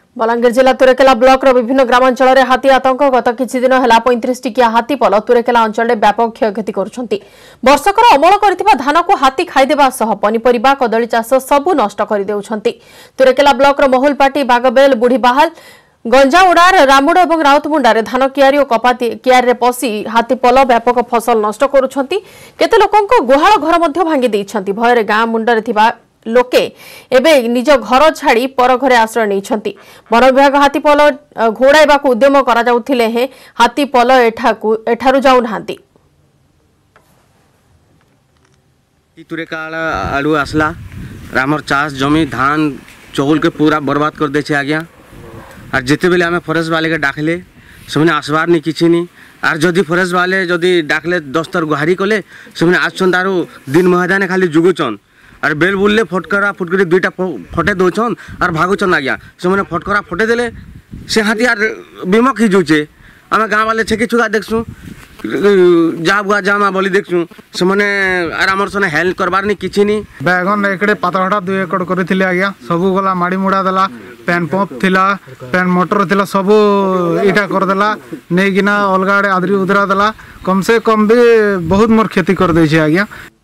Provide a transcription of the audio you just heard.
बलांगीर जिला तुरेकेला ब्लॉक विभिन्न ग्रामांचल में हाथी आतंक गत किछि दिन है 35 टिकिया हाथी पल तुरेकेला अंचल में व्यापक क्षयक्षति करुछंती। वर्षकर अमल करथिबा धान को हाथी खाइदेबा सह पनिपरिबा कदली चाष सबु नष्ट कर देउछंती। तुरेकेला ब्लॉक मोहुलपाटी बागबेल बुढ़ीबाहाल गंजाउड़ार रामुड़ और राउतमुंडारे धान कियारी और कपा कियारी पशि हाथी पल व्यापक फसल नष्ट करुछंती। केते लोकंको गुहाल घर मध्य भांगी देइछंती। भୟରେ गाँ मुंडरे थिबा लोके एबे निज घर छाड़ी पर घरे आश्रय नहीं। वन विभाग हाथी पल घोड़ाइबा उद्यम करा जाउथिले हे हाथी पल एठारु जाउ नांती। तुरेकेला आलू आसला रामर चाष जमी धान चौल के पूरा बर्बाद कर दे आज्ञा। और जिते बेले आम फरेस्ट वाले के डाकले से आसबार नहीं किसी नहीं। और जदि फरेस्ट वाले जदि डाकले 10 थर गुहारी कले से आसुन तारू दिन महादाने खाली जुगुचन और बेल बुलले फटकरा फुटकरी दुईटा फटे दौन और भागुचन आज्ञा। से फटकरा फटे देले से हाथी आर विमुख ही जुचे आम गाँव वाले छेकी छुआ देखसु जा बुआ जामा बोली देखसु से आर आमर सने हेल्प करबार नहीं किछि नहीं। बैगन एकड़े पातळटा 2 एकड़ करथिले आज्ञा। सबु गला माड़ी मुड़ा देला पेन पंप थिला पेन मोटर थिला सबु इटा कर देला नेगिना अलगा आदरी उदरा देला। कम से कम भी बहुत मोर खेती कर दै छै आज्ञा।